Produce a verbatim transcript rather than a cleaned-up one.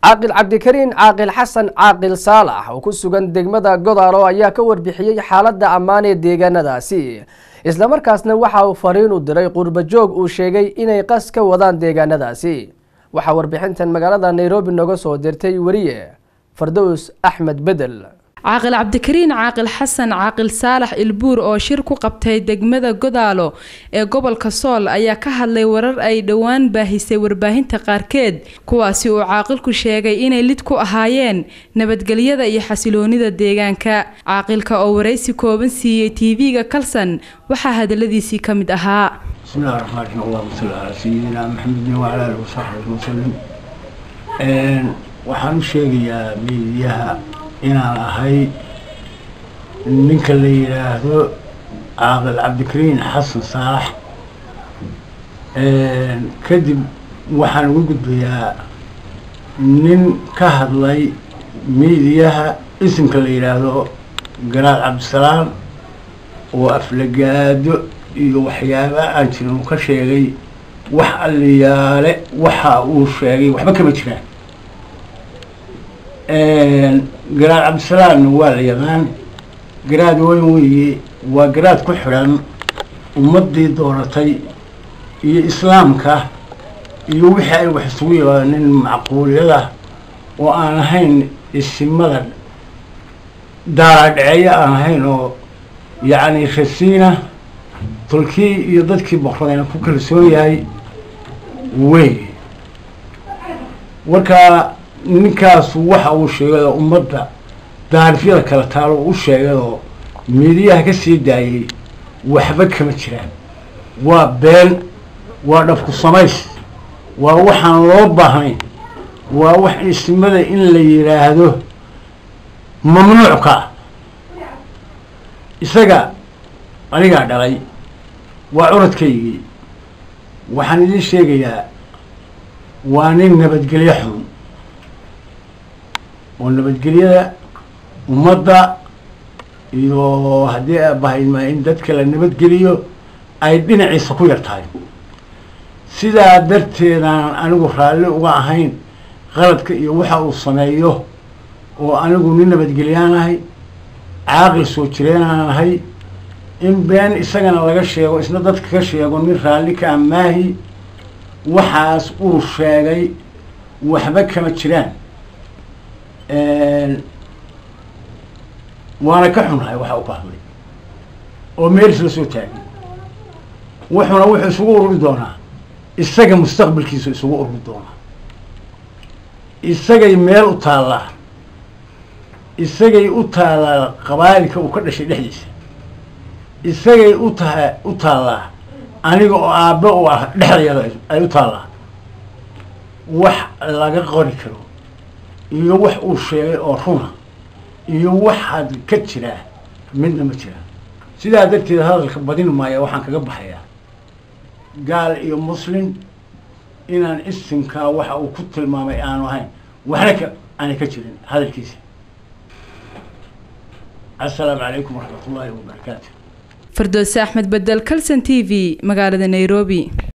عاقل عبد الكريم عاقل حسن عاقل صالح وكسوغان دegmada Godaalo ayaa ka warbixiyay xaaladda ammaan ee deegaanadaasi isla markaasna waxa uu fariin u diray qurba joog uu sheegay inay qas ka wadaan deegaanadaasi waxa warbixintan magaalada Nairobi noga soo dirtay wariye Fardoos Ahmed Bedel عاقل عبد الكريم عاقل حسن عاقل صالح البور oo shir ku qabtay degmada Godaalo ee gobolka Sool ayaa ka hadlay warar ay dhawaan baahisay warbaahinta qaarkeed kuwaasi oo caaqilku sheegay inay lid ku ahaayeen nabadgelyada iyo xasiloonida deegaanka caaqilka oo wareysi kooban siiyay T V-ga Kalsan waxa hadaladiisii kamid ahaa bismillaahir rahmaanir rahiim sallallahu alayhi sayyidina Muhammad wa ala alihi wa sahbihi wasallam een waxaan sheegayaa miidiyaha inaan ahay ninka la yiraahdo Caaqil Cabdikariin Xasan Saalax een kadib waxaan ugu gudbayaa nin ka hadlay miidiyaha ismka la yiraahdo Garaad Cabdisalaam oo aflagaado iyo waxyaabo aan jirin ka sheegay wax aliyaale waxa uu sheegay waxba kama jiraan een Garaad Cabdisalaam waa la yaqaan garaad weyn weeye waa garaad ku xiran ummadii dooratay iyo islaamka iyo wixii ay wax isugu yeelaneen macquuliyada oo aan ahayn isimada daadacaya aan ahayn oo yaani khasiina tulkii iyo dadkii boqorada ku kalsoon yahay way warka ninkaas waxa uu sheegay ummadda daarifyada kala taalo uu sheegay oo miidiyaha ka sii daayay waxba kama jiraan waa been waa dhafku samays waa waxaan loo baahnay waa wax ismada in la yiraahdo mamnuucka isaga aniga dhalay waa uradkaygii waxaan idin sheegayaa waa nin nabadgelyo xun oo nabadgelyada ummadda iyo hadii ay baahayma in dadka la nabadgeliyo ay dhinaciisa ku yartahay sidaa darteedaan anigu raalli uga ahayn qaladka iyo waxa uu sameeyo oo anigu nin nabadgelyaanahay caaqil soo jireenaanahay in been isagana laga sheego isna dadka ka sheego nin raalli ka amaahi waxaas uu sheegay waxba kama jiraan وانا كحنها waxa uu ka hadlay oo meel isla soo taagay wuxuuna wuxuu isugu ururi doonaa isaga mustaqbalkiisa isugu ururi doonaa isagay meel u taala isagay u taala qabaayilka uu ka dhashay dhexdiisa isagay u tahay u taala aniga oo aabba oo ah dhexdeeda ay u taala wax laga qori karo iyo wax uu sheegay oo runa iyo waxaad ka jira midna ma jira sidaa dadkeeda hadalka badin maayo waxaan kaga baxayaa gaal iyo muslim inaan isimka waxa uu ku tilmaamay aanu ahayn waxna ka aan ka jirin hadalkiisa assalaamu calaykum waraxmatullaahi wabarakaatuh Fardoos Ahmed Bedel Kalsan T V magaalada Nairobi.